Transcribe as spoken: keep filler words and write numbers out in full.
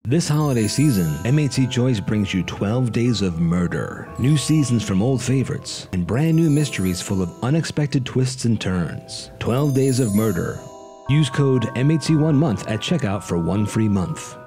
This holiday season, M H Z Choice brings you twelve days of murder, new seasons from old favorites, and brand new mysteries full of unexpected twists and turns. twelve days of murder. Use code M H Z one month at checkout for one free month.